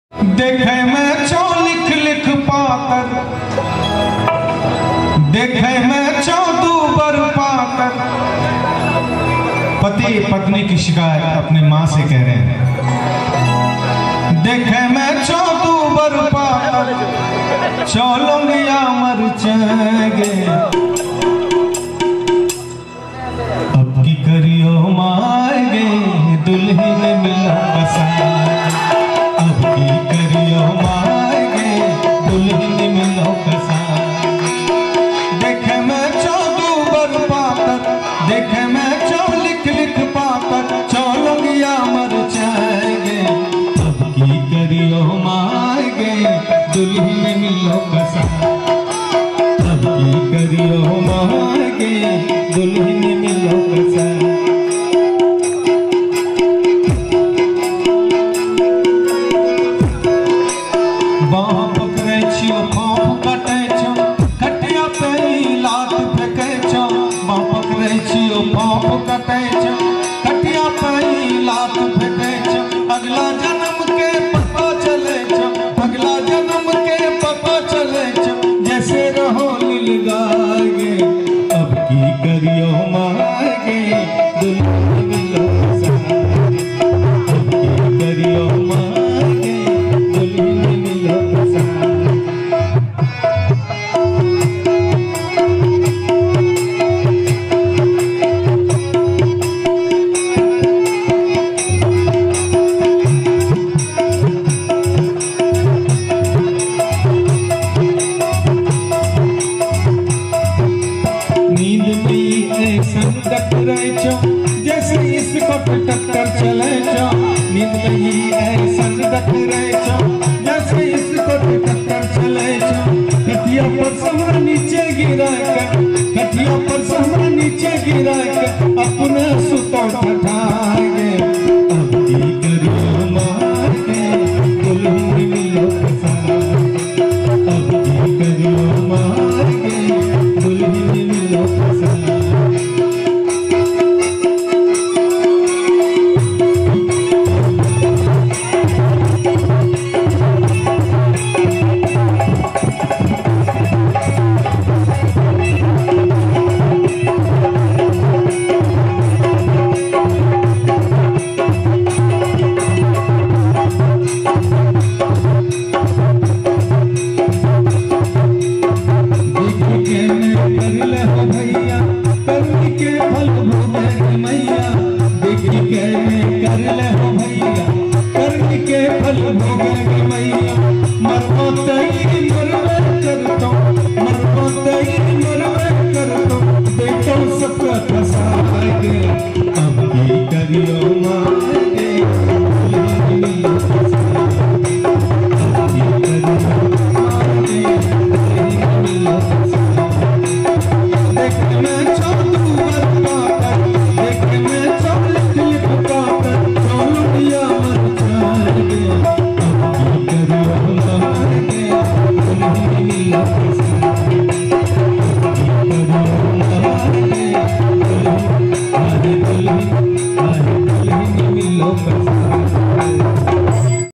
देखे मैं चौ लिख लिख पाकर, देखे मैं चौ दूबर पाकर। पति पत्नी की शिकायत अपनी मां से कह रहे हैं। देखे मैं चौ दूबर पाकर, चौलंगिया मर जाएंगे। अब की करियो माएंगे, दुल्हन मिला बसा। अब की करियो माएंगे, दुल्हन मिलो बसा। देखे मैं चौ दूबर पाकर, देखे मैं चौ लिख लिख पाकर, चौलंगिया मर जाएंगे। अब की करियो माएंगे, दुल्हन मिलो बसा। अब की करियो माएंगे, दुल्हन मिलो बसा। बाँ पकड़े छियो, पाँव कटे छो, खटिया पे लात फेंके छो। बाँ पकड़े छियो, पाँव कटे छो, खटिया पे लात फेंके छो। अगला जन्म के पता चले छो, अगला जन्म के पता चले छो। जैसे रहो लील गाएंगे, अब की करियो माएंगे, दुल्हन मिलो बसा। अब की करियो माएंगे, दुल्हन मिलो बसा। नींद में ऐसन टकराए छो, जैसे इसको टक्कर चले छो। नींद में ऐसन टकराए छो, जैसे इसको टक्कर चले छो। खटिया पर समर नीचे गिरा कर, खटिया पर समर नीचे गिरा कर, अपने सुतो ठठाएंगे। अब की करियो माएंगे, दुल्हन मिलो बसा। अब की करियो माएंगे, दुल्हन मिलो बसा। अब की करियो मां